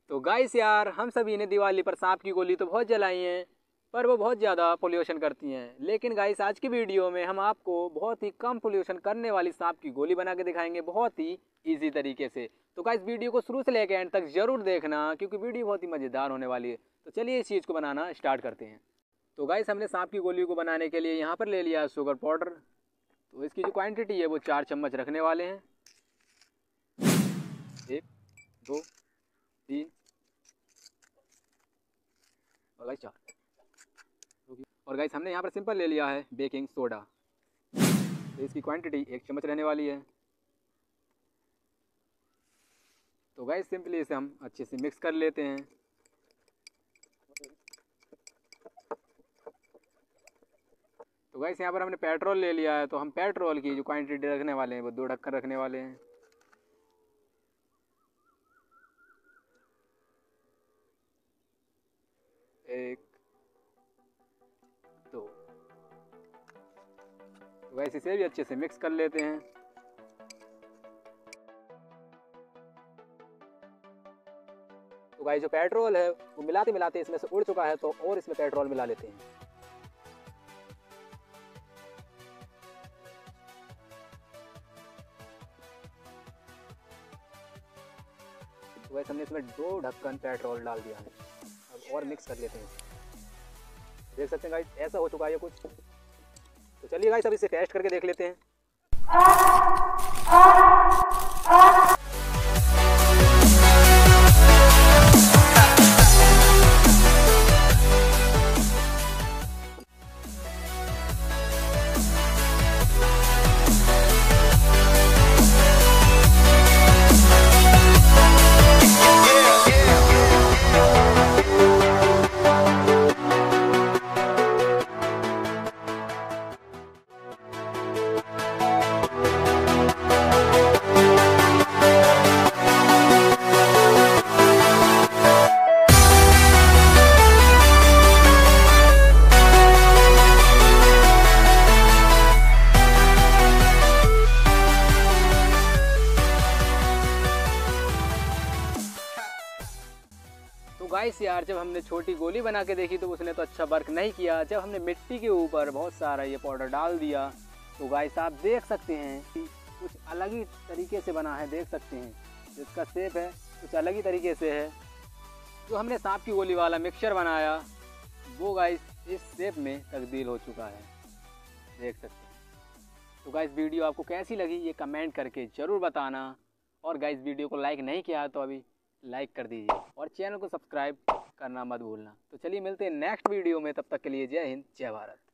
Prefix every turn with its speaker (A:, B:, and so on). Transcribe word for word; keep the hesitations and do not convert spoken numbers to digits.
A: तो गाइस यार, हम सभी ने दिवाली पर सांप की गोली तो बहुत जलाई है, पर वो बहुत ज़्यादा पोल्यूशन करती हैं। लेकिन गाइस, आज की वीडियो में हम आपको बहुत ही कम पोल्यूशन करने वाली सांप की गोली बना के दिखाएंगे, बहुत ही इजी तरीके से। तो गाइस, वीडियो को शुरू से लेकर एंड तक जरूर देखना, क्योंकि वीडियो बहुत ही मज़ेदार होने वाली है। तो चलिए इस चीज़ को बनाना स्टार्ट करते हैं। तो गाइस, हमने सांप की गोली को बनाने के लिए यहाँ पर ले लिया शुगर पाउडर। तो इसकी जो क्वान्टिटी है वो चार चम्मच रखने वाले हैं। एक, दो, तीन और गाइस चार। और गाइस, हमने यहाँ पर सिंपल ले लिया है बेकिंग सोडा। तो इसकी क्वांटिटी एक चम्मच रहने वाली है। तो गाइस, सिंपली इसे हम अच्छे से मिक्स कर लेते हैं। तो गाइस, यहाँ पर हमने पेट्रोल ले लिया है। तो हम पेट्रोल की जो क्वांटिटी रखने वाले हैं वो दो ढक्कन रखने वाले हैं। एक, दो। तो गाइस, इसे भी अच्छे से मिक्स कर लेते हैं। तो गाइस, जो पेट्रोल है वो मिलाते मिलाते इसमें से उड़ चुका है, तो और इसमें पेट्रोल मिला लेते हैं। तो गाइस, हमने इसमें दो ढक्कन पेट्रोल डाल दिया है। अब और मिक्स कर लेते हैं। देख सकते हैं गाइस, ऐसा हो चुका है कुछ। तो चलिए गाइस, अब इसे टेस्ट करके देख लेते हैं। तो गाइस यार, जब हमने छोटी गोली बना के देखी तो उसने तो अच्छा वर्क नहीं किया। जब हमने मिट्टी के ऊपर बहुत सारा ये पाउडर डाल दिया तो गाइस आप देख सकते हैं कि कुछ अलग ही तरीके से बना है। देख सकते हैं जिसका शेप है कुछ अलग ही तरीके से है। जो हमने सांप की गोली वाला मिक्सचर बनाया वो गाइस इस शेप में तब्दील हो चुका है। देख सकते हैं। तो गाइस, वीडियो आपको कैसी लगी ये कमेंट करके ज़रूर बताना। और गाइस, वीडियो को लाइक नहीं किया तो अभी लाइक कर दीजिए और चैनल को सब्सक्राइब करना मत भूलना। तो चलिए मिलते हैं नेक्स्ट वीडियो में, तब तक के लिए जय हिंद, जय भारत।